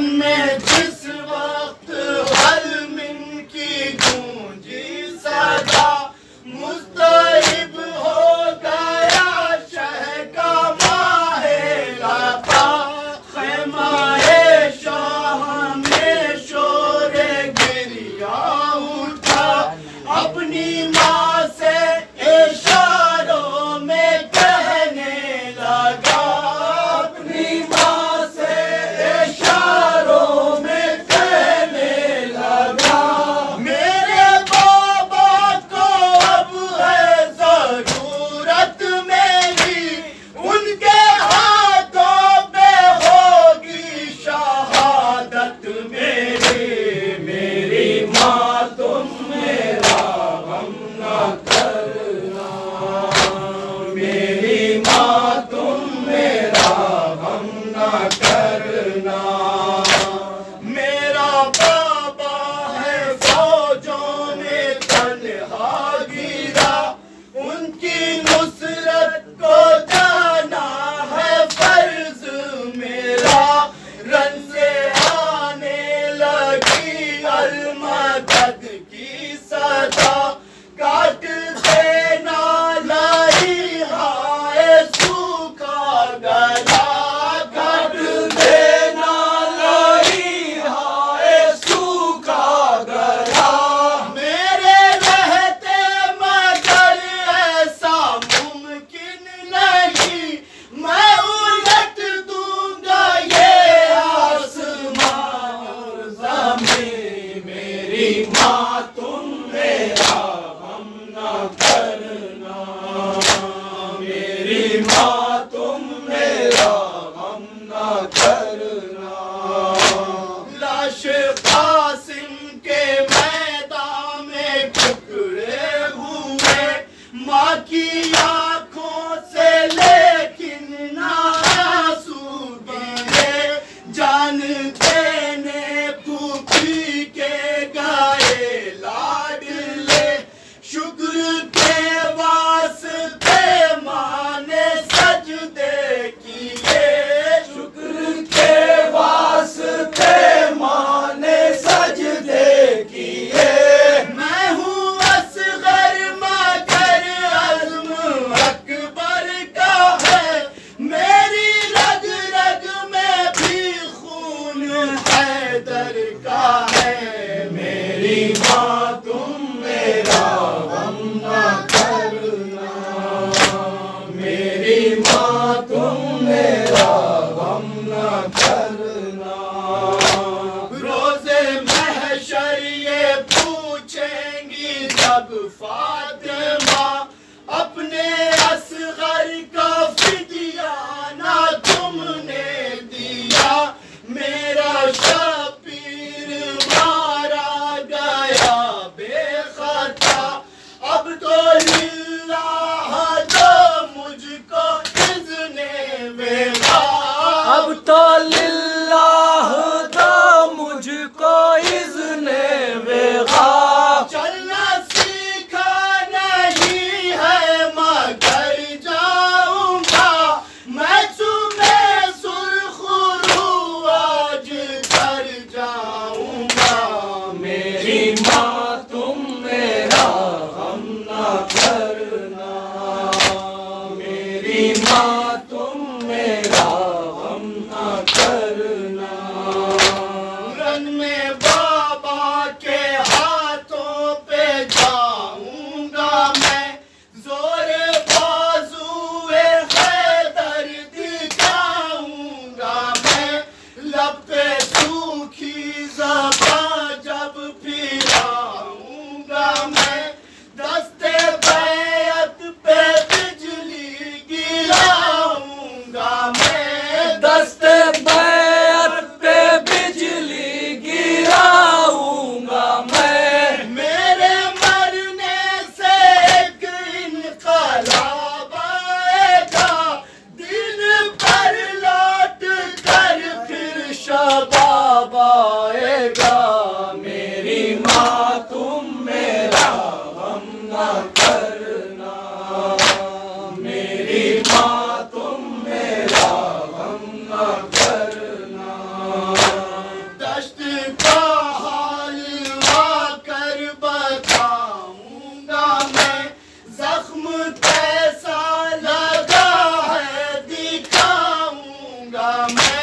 मन में जिस वक्त हलमिन की गूंजी सदा, मुस्तइब हो गया शह का माहे लता। खैमाए शाह में शोरे गिरिया उठा, अपनी माँ से इशारों में कहने लगा, अपनी माँ से इशारों में कहने लगा। मेरे बाबा को अब है जरूरत मेरी, उनके हाथों पे होगी शहादत मेरी। मेरी माँ तुम मेरा गम न करना, मेरी माँ तुम मेरा गम न करना। मेरा बाबा है फौजों में तन्हा गिरा, उनकी नुसरत को जाना है फर्ज मेरा। रन से आने लगी अलमदद की सदा, काट देना लाई हाय सूखा गला, काट देना लाई हाय सूखा गला। मेरे रहते मगर ऐसा मुमकिन नहीं, मैं उलट दूंगा ये आसमां और ज़मीन। मेरी माँ तुम मेरा गम न करना, मेरी माँ तुम मेरा गम न करना। लाश कासिम के मैदान में टुकड़े हुए, माँ की आंखों से लेकिन ना आंसू गिरे। जान देने फूफी के गाए लाडले, शुक्र के वास्ते माँ ने सजदे किए, शुक्र के वास्ते माँ ने सजदे किए। मैं हूँ असगर मगर अज़्म अकबर का है, मेरी रग रग में भी खून हैदर का है। मेरी माँ तुम मेरा गम न करना, मेरी माँ तुम मेरा गम न करना। रोज़े महशर ये पूछेंगी जब फातिमा, अपने असगर का फिदिया ना तुमने दिया। मेरा शबीर मारा गया बेखता, अब तो लिल्लाह दो मुझको इज़्ने वेगा, अब तो लिल्लाह दो मुझको इज़्ने वेगा। चलना सीखा नहीं है मगर जाऊंगा, मैं सुबह सुरखरू आज कर जाऊंगा। मेरी माँ तुम मेरा गम न करना, मेरी माँ तुम मेरा गम न करना। रन में बाबा के हाथों पे जाऊंगा मैं, जोरे बाजुए हैदर दिखाऊंगा मैं। लब पे सूखी ज़बां जब फिराऊंगा मैं, दस्ते बैत पे बिजली गिराऊंगा मैं, दस्ते बैत पे बिजली गिराऊंगा मैं। मेरे मरने से एक इनकलाब आएगा, दिन पर लौट कर फिर शबाब आएगा। मेरी माँ तुम मेरा गम न करना, मेरी माँ तुम मेरा गम न करना। मैं